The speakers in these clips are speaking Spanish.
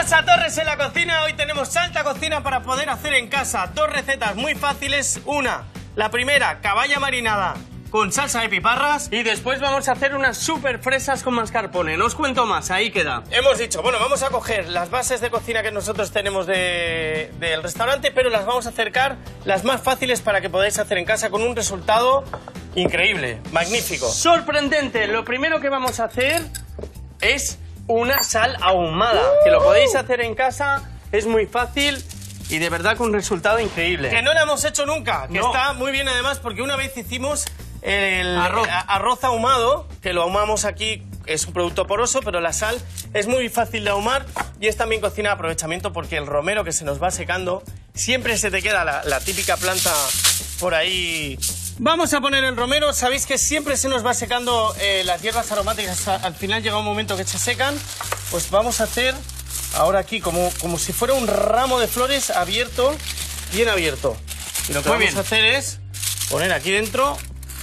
Bienvenidos a Torres en la Cocina. Hoy tenemos alta cocina para poder hacer en casa. Dos recetas muy fáciles. La primera, caballa marinada con salsa de piparras. Y después vamos a hacer unas super fresas con mascarpone. No os cuento más, ahí queda. Hemos dicho, bueno, vamos a coger las bases de cocina que nosotros tenemos del restaurante, pero las vamos a acercar las más fáciles para que podáis hacer en casa con un resultado increíble, magnífico. Sorprendente. Lo primero que vamos a hacer es una sal ahumada, que lo podéis hacer en casa, es muy fácil y de verdad con un resultado increíble. Que no lo hemos hecho nunca, que está muy bien además porque una vez hicimos el arroz ahumado, que lo ahumamos aquí, es un producto poroso, pero la sal es muy fácil de ahumar y es también cocina de aprovechamiento porque el romero que se nos va secando, siempre se te queda la típica planta por ahí. Vamos a poner el romero. Sabéis que siempre se nos va secando las hierbas aromáticas. Al final llega un momento que se secan. Pues vamos a hacer ahora aquí como si fuera un ramo de flores abierto, bien abierto. Y lo que vamos a hacer es poner aquí dentro.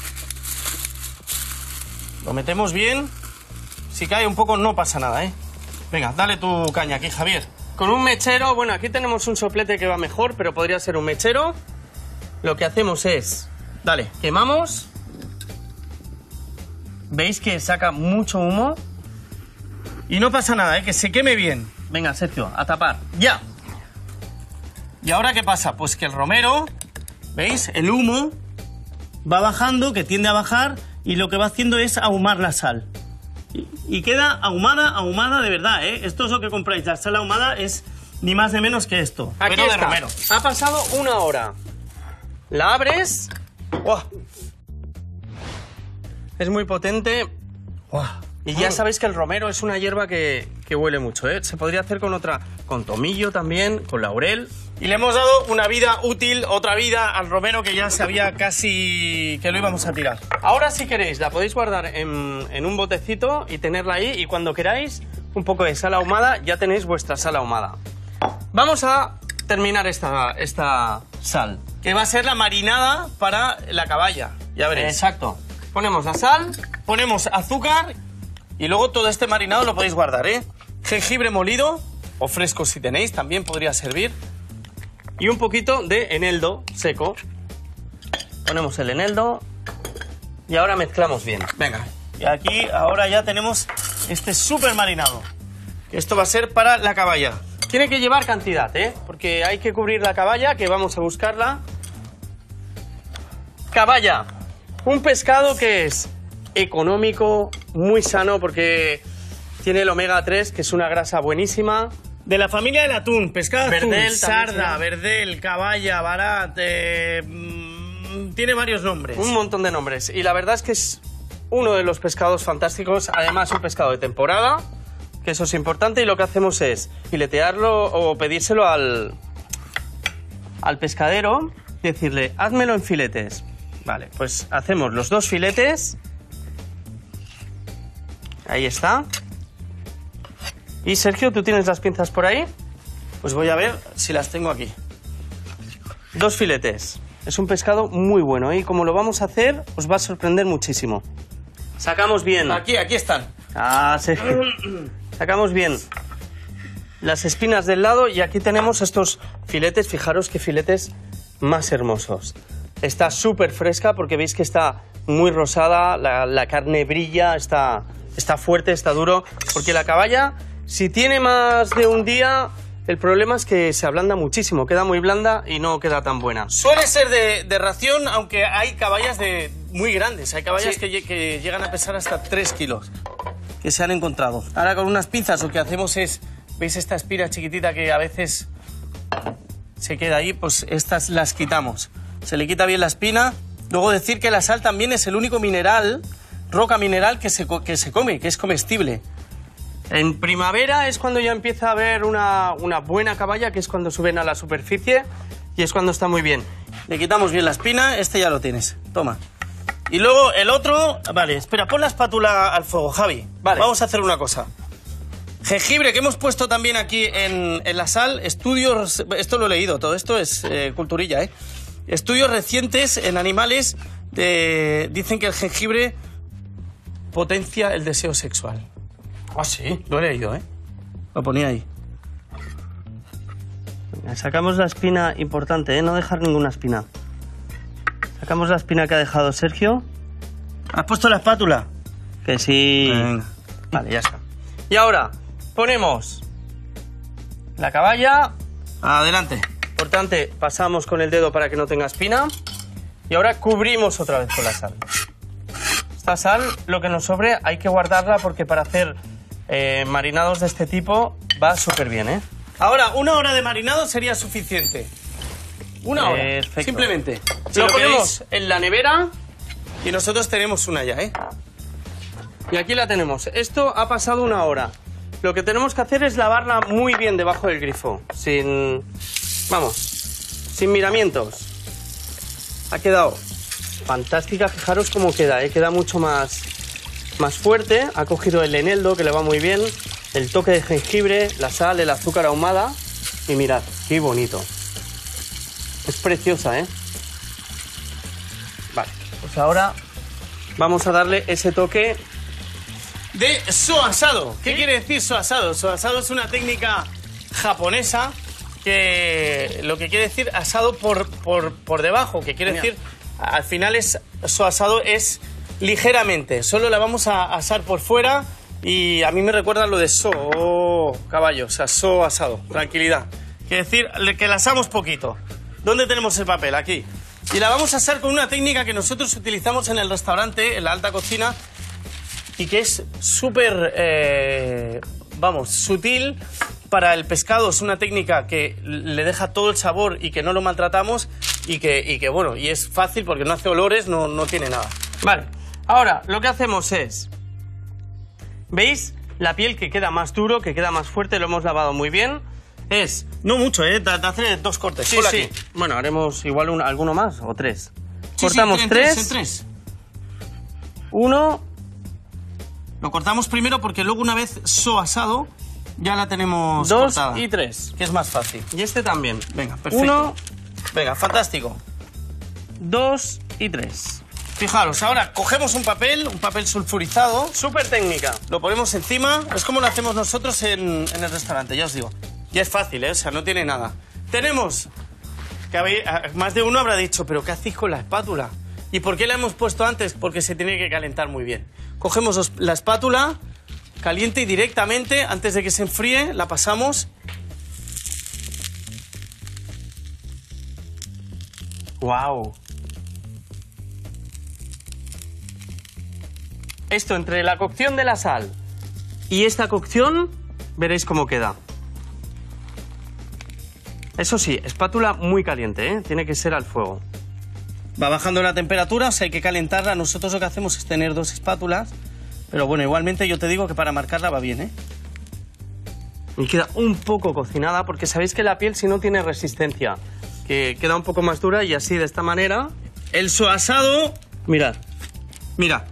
Lo metemos bien. Si cae un poco no pasa nada, ¿eh? Venga, dale tu caña aquí, Javier. Con un mechero, bueno, aquí tenemos un soplete que va mejor, pero podría ser un mechero. Lo que hacemos es... Dale, quemamos. ¿Veis que saca mucho humo? Y no pasa nada, que se queme bien. Venga, Sergio, a tapar. ¡Ya! ¿Y ahora qué pasa? Pues que el romero, ¿veis? El humo va bajando, que tiende a bajar, y lo que va haciendo es ahumar la sal. Y queda ahumada de verdad, ¿eh? Esto es lo que compráis. La sal ahumada es ni más ni menos que esto. Aquí pero de romero. Ha pasado una hora. La abres... ¡Wow! Es muy potente. ¡Wow! Y ya sabéis que el romero es una hierba que huele mucho, ¿eh? Se podría hacer con otra, con tomillo también, con laurel. Y le hemos dado una vida útil, otra vida al romero que ya sabía casi que lo íbamos a tirar. Ahora si queréis la podéis guardar en un botecito y tenerla ahí y cuando queráis un poco de sal ahumada ya tenéis vuestra sal ahumada. Vamos a terminar esta sal, que va a ser la marinada para la caballa. Ya veréis. Exacto. Ponemos la sal, ponemos azúcar y luego todo este marinado lo podéis guardar, ¿eh? Jengibre molido o fresco si tenéis, también podría servir. Y un poquito de eneldo seco. Ponemos el eneldo y ahora mezclamos bien. Venga. Y aquí ahora ya tenemos este súper marinado. Esto va a ser para la caballa. Tiene que llevar cantidad, ¿eh? Porque hay que cubrir la caballa, que vamos a buscarla. Caballa, un pescado que es económico, muy sano, porque tiene el omega 3, que es una grasa buenísima. De la familia del atún, pescado atún, verdel, sarda, verdel, caballa, barat, tiene varios nombres. Un montón de nombres. Y la verdad es que es uno de los pescados fantásticos, además un pescado de temporada, que eso es importante, y lo que hacemos es filetearlo o pedírselo al pescadero y decirle, házmelo en filetes. Vale, pues hacemos los 2 filetes. Ahí está. Y Sergio, ¿tú tienes las pinzas por ahí? Pues voy a ver si las tengo aquí. 2 filetes. Es un pescado muy bueno, ¿eh? Y como lo vamos a hacer, os va a sorprender muchísimo. Sacamos bien. Aquí están. Ah, Sergio. Sacamos bien las espinas del lado y aquí tenemos estos filetes. Fijaros qué filetes más hermosos. Está súper fresca porque veis que está muy rosada, la carne brilla, está fuerte, está duro. Porque la caballa, si tiene más de un día, el problema es que se ablanda muchísimo, queda muy blanda y no queda tan buena. Suele ser de ración, aunque hay caballas muy grandes. Hay caballas que llegan a pesar hasta 3 kilos. Que se han encontrado. Ahora con unas pinzas lo que hacemos es, ¿veis esta espira chiquitita que a veces se queda ahí? Pues estas las quitamos. Se le quita bien la espina. Luego decir que la sal también es el único mineral, roca mineral que se come, que es comestible. En primavera es cuando ya empieza a haber una buena caballa, que es cuando suben a la superficie y es cuando está muy bien. Le quitamos bien la espina, este ya lo tienes. Toma. Y luego el otro... Vale, espera, pon la espátula al fuego, Javi. Vale. Vamos a hacer una cosa. Jengibre, que hemos puesto también aquí en la sal. Estudios... Esto lo he leído, todo esto es culturilla, ¿eh? Estudios recientes en animales dicen que el jengibre potencia el deseo sexual. Ah, sí. Lo he leído, ¿eh? Lo ponía ahí. Sacamos la espina importante, ¿eh? No dejar ninguna espina. Sacamos la espina que ha dejado Sergio. ¿Has puesto la espátula? Que sí. Venga. Vale, ya está. Y ahora ponemos la caballa. Adelante. Importante, pasamos con el dedo para que no tenga espina. Y ahora cubrimos otra vez con la sal. Esta sal, lo que nos sobre, hay que guardarla porque para hacer marinados de este tipo va súper bien, ¿eh? Ahora, 1 hora de marinado sería suficiente. 1 hora, Perfecto. simplemente. Lo ponemos en la nevera. Y nosotros tenemos una ya, ¿eh? Y aquí la tenemos. Esto ha pasado 1 hora. Lo que tenemos que hacer es lavarla muy bien debajo del grifo. Sin... Vamos, sin miramientos. Ha quedado fantástica. Fijaros cómo queda, ¿eh? Queda mucho más fuerte. Ha cogido el eneldo, que le va muy bien. El toque de jengibre, la sal, el azúcar ahumada. Y mirad, qué bonito. Es preciosa, ¿eh? Vale, pues ahora vamos a darle ese toque de so asado. ¿Qué quiere decir so asado? So asado es una técnica japonesa que lo que quiere decir asado por debajo, que quiere decir, al final so asado es ligeramente, solo la vamos a asar por fuera y a mí me recuerda lo de caballo, o sea, so asado, tranquilidad. Quiere decir que la asamos poquito. ¿Dónde tenemos el papel? Aquí. Y la vamos a asar con una técnica que nosotros utilizamos en el restaurante, en la alta cocina, y que es súper, sutil para el pescado. Es una técnica que le deja todo el sabor y que no lo maltratamos y que bueno, y es fácil porque no hace olores, no tiene nada. Vale, ahora lo que hacemos es, ¿veis? La piel que queda más duro, que queda más fuerte, lo hemos lavado muy bien. Es... No mucho, te hace 2 cortes. Sí, sí. Aquí. Bueno, haremos igual alguno más o 3. Sí, cortamos sí, 3. 1. Lo cortamos primero porque luego una vez so asado ya la tenemos 2 cortada. y 3. Que es más fácil. Y este también. Venga, perfecto. 1. Venga, fantástico. 2 y 3. Fijaros, ahora cogemos un papel sulfurizado. Súper técnica. Lo ponemos encima. Es como lo hacemos nosotros en el restaurante, ya os digo. Y es fácil, ¿eh? O sea, no tiene nada. Tenemos... más de uno habrá dicho, ¿pero qué hacéis con la espátula? ¿Y por qué la hemos puesto antes? Porque se tiene que calentar muy bien. Cogemos la espátula caliente y directamente, antes de que se enfríe, la pasamos. ¡Wow! Esto entre la cocción de la sal y esta cocción, veréis cómo queda. Eso sí, espátula muy caliente, ¿eh? Tiene que ser al fuego. Va bajando la temperatura, o sea, hay que calentarla. Nosotros lo que hacemos es tener 2 espátulas. Pero bueno, igualmente yo te digo que para marcarla va bien, ¿eh? Y queda un poco cocinada, porque sabéis que la piel si no tiene resistencia, que queda un poco más dura y así de esta manera. El so asado... Mirad. Mira.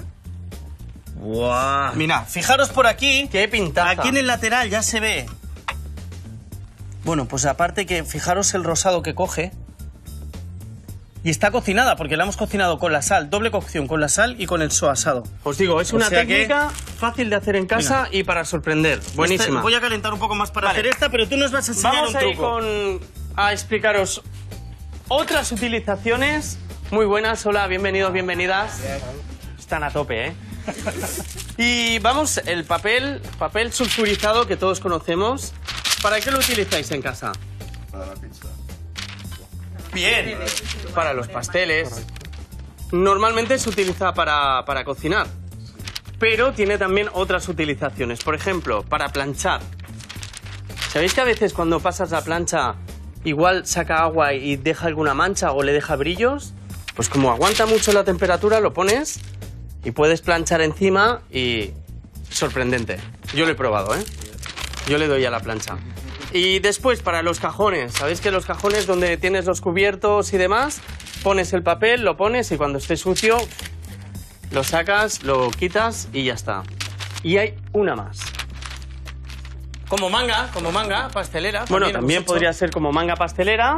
¡Guau! Mira, fijaros por aquí. ¡Qué pintaza! Aquí en el lateral ya se ve. Bueno, pues aparte que fijaros el rosado que coge. Y está cocinada, porque la hemos cocinado con la sal, doble cocción, con la sal y con el so asado. Os digo, es una técnica fácil de hacer en casa y para sorprender. Buenísima. Voy a calentar un poco más para hacer esta, pero tú nos vas a enseñar un truco. Vamos a explicaros otras utilizaciones muy buenas. Hola, bienvenidos, bienvenidas. Están a tope, ¿eh? Y vamos, el papel sulfurizado que todos conocemos. ¿Para qué lo utilizáis en casa? Para la pizza. Bien. Para los pasteles. Normalmente se utiliza para cocinar. Pero tiene también otras utilizaciones. Por ejemplo, para planchar. ¿Sabéis que a veces cuando pasas la plancha igual saca agua y deja alguna mancha o le deja brillos? Pues como aguanta mucho la temperatura, lo pones y puedes planchar encima y... sorprendente. Yo lo he probado, ¿eh? Yo le doy a la plancha. Y después, para los cajones. ¿Sabéis que los cajones donde tienes los cubiertos y demás, pones el papel, lo pones y cuando esté sucio, lo sacas, lo quitas y ya está. Y hay una más. Como manga pastelera. Bueno, también podría ser como manga pastelera.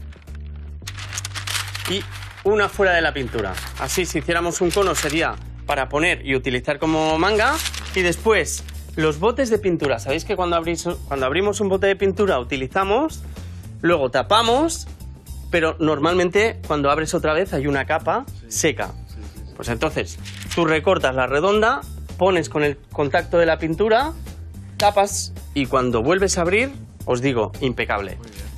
Y una fuera de la pintura. Así, si hiciéramos un cono, sería para poner y utilizar como manga. Y después... los botes de pintura. ¿Sabéis que cuando abrimos un bote de pintura utilizamos luego tapamos, pero normalmente cuando abres otra vez hay una capa seca. Pues entonces, tú recortas la redonda, pones con el contacto de la pintura, tapas y cuando vuelves a abrir, os digo, impecable.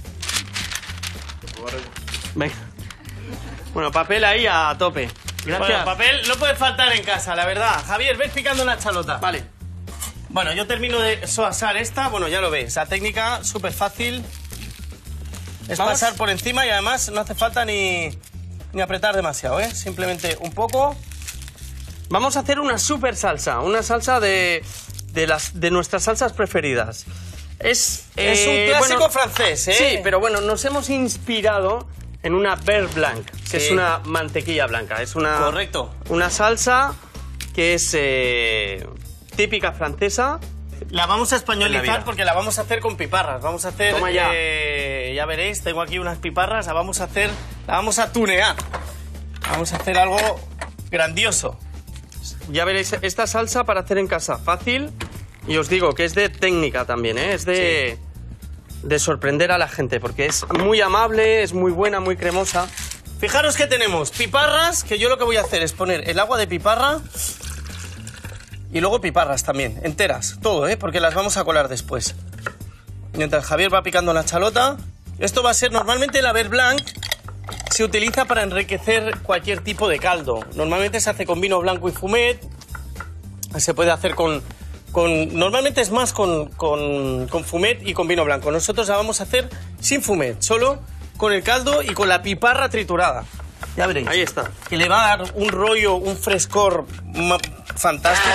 Venga. Bueno, papel ahí a tope. Gracias. Bueno, papel no puede faltar en casa, la verdad. Javier, ves picando una chalota. Vale. Bueno, yo termino de soasar esta. Bueno, ya lo ves. La técnica súper fácil. Es ¿Vamos? pasar por encima y además no hace falta ni apretar demasiado, ¿eh? Simplemente un poco. Vamos a hacer una super salsa. Una salsa de nuestras salsas preferidas. Es un clásico francés, ¿eh? Sí, pero bueno, nos hemos inspirado en una beurre blanc, que es una mantequilla blanca. Es una, correcto. Una salsa que es típica francesa. La vamos a En la españolizar vida. porque la vamos a hacer con piparras. Vamos a hacer... Toma ya. Ya veréis, tengo aquí unas piparras. La vamos a tunear. Vamos a hacer algo grandioso. Ya veréis, esta salsa para hacer en casa fácil. Y os digo que es de técnica también, ¿eh? Es de sorprender a la gente, porque es muy amable, es muy buena, muy cremosa. Fijaros que tenemos piparras, que yo lo que voy a hacer es poner el agua de piparra y luego piparras también, enteras, todo, ¿eh? Porque las vamos a colar después. Mientras Javier va picando la chalota. Esto va a ser, normalmente la beurre blanc se utiliza para enriquecer cualquier tipo de caldo. Normalmente se hace con vino blanco y fumet, se puede hacer normalmente es más con fumet y con vino blanco. Nosotros la vamos a hacer sin fumet, solo con el caldo y con la piparra triturada. Ya veréis. Ahí está. Que le va a dar un rollo, un frescor fantástico.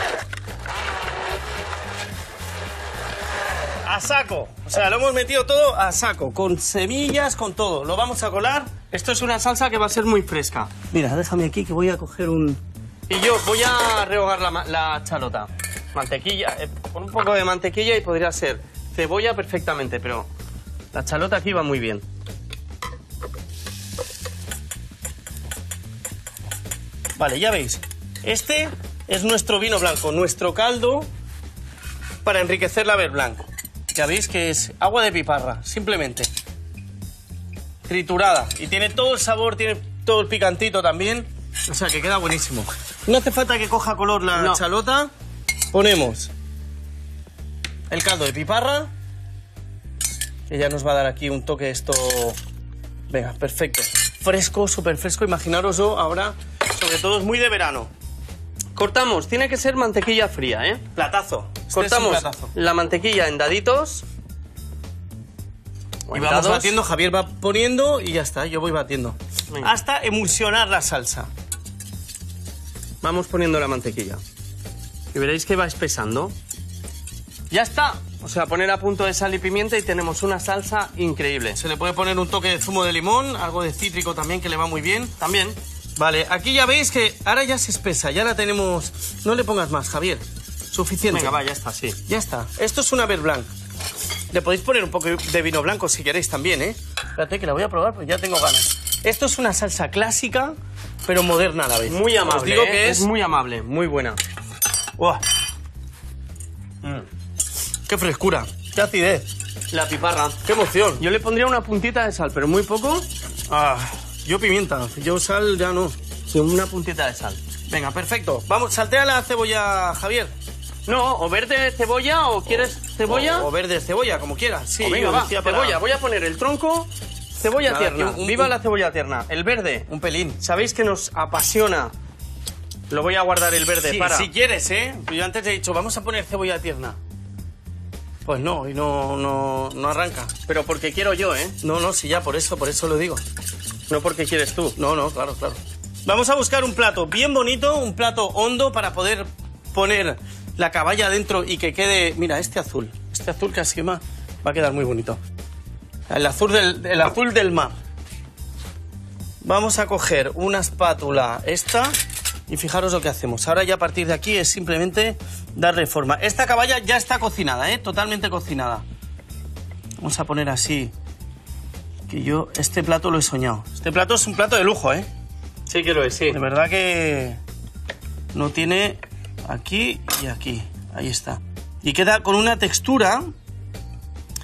A saco. O sea, lo hemos metido todo a saco. Con semillas, con todo. Lo vamos a colar. Esto es una salsa que va a ser muy fresca. Mira, déjame aquí que voy a coger un... Y yo voy a rehogar la chalota. Mantequilla, con un poco de mantequilla y podría ser cebolla perfectamente, pero la chalota aquí va muy bien. Vale, ya veis. Este es nuestro vino blanco, nuestro caldo para enriquecer la beurre blanc. Ya veis que es agua de piparra, simplemente. Triturada. Y tiene todo el sabor, tiene todo el picantito también. O sea, que queda buenísimo. No hace falta que coja color la chalota. Ponemos el caldo de piparra, que ya nos va a dar aquí un toque esto... Venga, perfecto. Fresco, súper fresco. Imaginaros yo ahora, sobre todo es muy de verano. Cortamos, tiene que ser mantequilla fría, ¿eh? Platazo. Este Cortamos es un platazo. la mantequilla en daditos. Y vamos batiendo, Javier va poniendo y ya está, yo voy batiendo. Venga. Hasta emulsionar la salsa. Vamos poniendo la mantequilla. Y veréis que va espesando. Ya está. O sea, poner a punto de sal y pimienta y tenemos una salsa increíble. Se le puede poner un toque de zumo de limón, algo de cítrico también que le va muy bien. También. Vale, aquí ya veis que ahora ya se espesa, ya la tenemos... No le pongas más, Javier. Suficiente. Venga, va, ya está, sí. Ya está. Esto es una beurre blanc. Le podéis poner un poco de vino blanco si queréis también, ¿eh? Espérate que la voy a probar porque ya tengo ganas. Esto es una salsa clásica, pero moderna a la vez. Muy amable, Os digo ¿eh? que Es muy amable, muy buena. ¡Uah! ¡Qué frescura! ¡Qué acidez! La piparra. ¡Qué emoción! Yo le pondría una puntita de sal, pero muy poco. Ah, yo pimienta, yo sal ya no. Sí, una puntita de sal. Venga, perfecto. Vamos, saltea la cebolla, Javier. No, o verde cebolla o quieres cebolla. O verde cebolla, como quieras. Sí, O venga, yo va, decía cebolla. para- Voy a poner el tronco, cebolla Nada, tierna. aquí ¡Viva la cebolla tierna! El verde. Un pelín. Sabéis que nos apasiona. Lo voy a guardar el verde Sí, para... si quieres, ¿eh? Yo antes he dicho, vamos a poner cebolla tierna. Pues no, y no arranca. Pero porque quiero yo, ¿eh? No, sí, ya, por eso lo digo. No porque quieres tú. No, claro. Vamos a buscar un plato bien bonito, un plato hondo para poder poner la caballa dentro y que quede... Mira, este azul que así va a quedar muy bonito. El azul del mar. Vamos a coger una espátula esta y fijaros lo que hacemos. Ahora ya a partir de aquí es simplemente darle forma. Esta caballa ya está cocinada, ¿eh? Totalmente cocinada. Vamos a poner así. Que yo este plato lo he soñado. Este plato es un plato de lujo, ¿eh? Sí que lo es, sí. De verdad que no tiene aquí y aquí. Ahí está. Y queda con una textura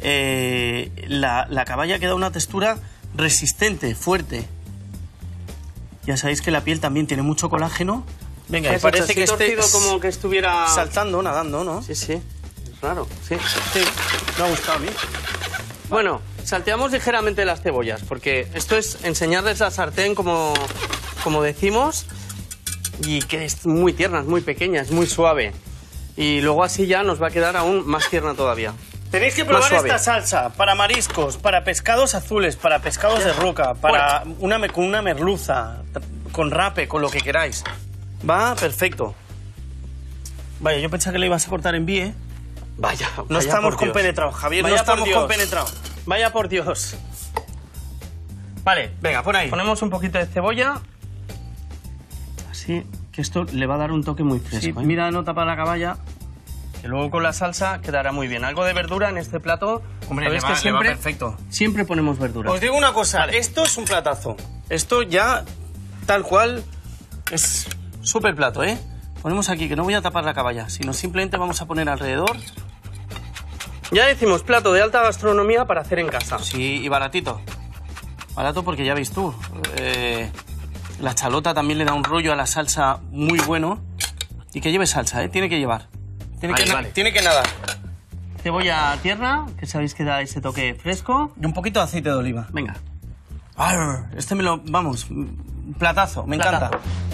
la caballa queda una textura resistente, fuerte. Ya sabéis que la piel también tiene mucho colágeno. Venga, y parece que torcido como que estuviera saltando, nadando, ¿no? Sí, sí. Es raro, sí. Sí, me ha gustado a mí. Bueno, salteamos ligeramente las cebollas, porque esto es enseñarles la sartén como decimos, y que es muy tierna, es muy pequeña, es muy suave. Y luego así ya nos va a quedar aún más tierna todavía. Tenéis que probar esta salsa para mariscos, para pescados azules, para pescados de roca, para con una merluza, con rape, con lo que queráis. Va perfecto. Vaya, yo pensaba que le ibas a cortar en vie. Vaya, no estamos compenetrados, Javier, no estamos compenetrados. Vaya por Dios. Vale, venga, pon ahí. Ponemos un poquito de cebolla. Así, que esto le va a dar un toque muy fresco. Sí, mira, no tapa la caballa. Que luego con la salsa quedará muy bien. Algo de verdura en este plato. Hombre, le va perfecto. Siempre ponemos verdura. Os digo una cosa, esto es un platazo. Esto ya, tal cual, es súper plato, ¿eh? Ponemos aquí, que no voy a tapar la caballa, sino simplemente vamos a poner alrededor. Ya decimos, plato de alta gastronomía para hacer en casa. Sí, y baratito. Barato porque ya veis tú. La chalota también le da un rollo a la salsa muy bueno. Y que lleve salsa, ¿eh? Tiene que llevar. Tiene que nadar. Cebolla tierna, que sabéis que da ese toque fresco. Y un poquito de aceite de oliva. Venga. Este me lo... Vamos, platazo, me encanta.